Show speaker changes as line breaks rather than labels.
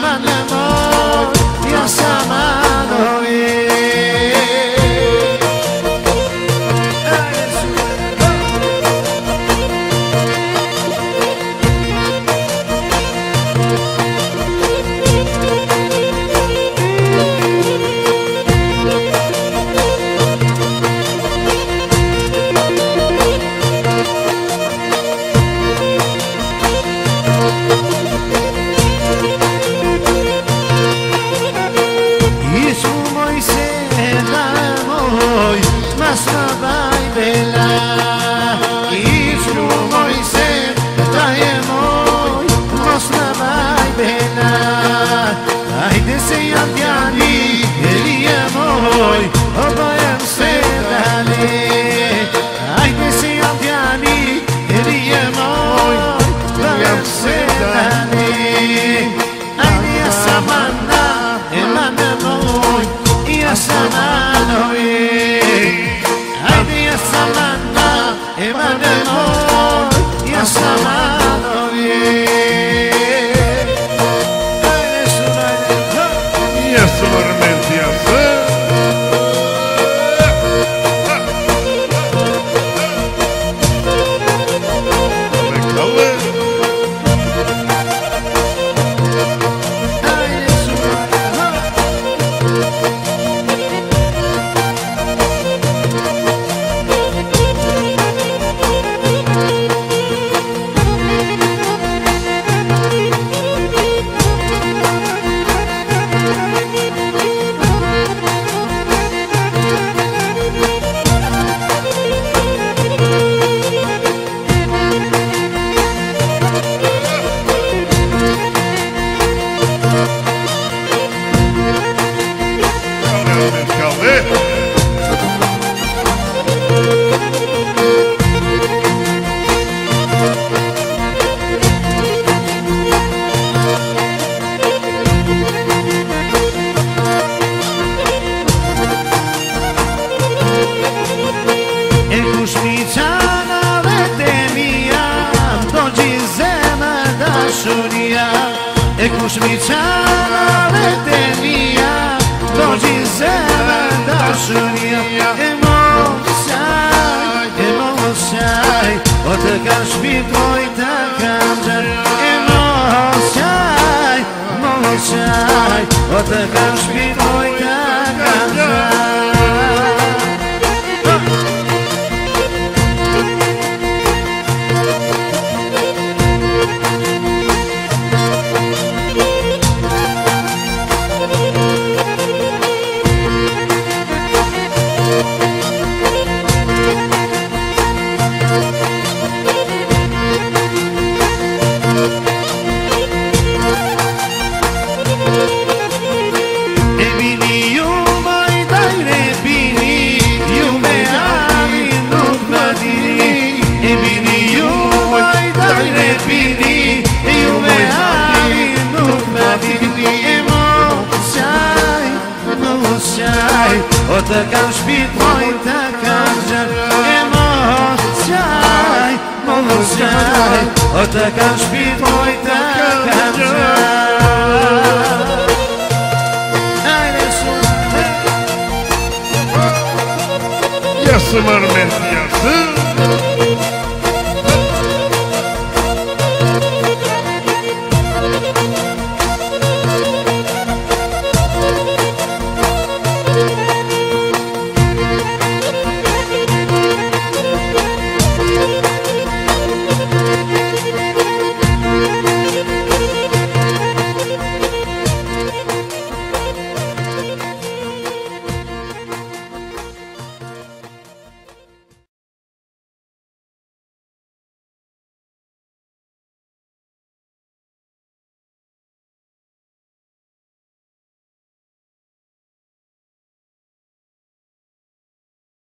mane moj, ja sama novi. Ajde se javljani, Elije moj, obojem se dali. Ajde se javljani, Elije moj, obojem se dali. Ajde ja sam Anna, Emane moj, ja sam Anovi. Ajde ja sam Anna, Emane moj, ja sam Anovi. E kush mi qana vetëmia, do gjizeme dashuria. E mos qaj, o të kam shpitoj të kam gjer. E mos qaj, o të kam shpitoj të kam gjer. O të kam shpitoj të kam gjer. E mos qaj, o të kam shpitoj të kam gjer.
Ja se mërmet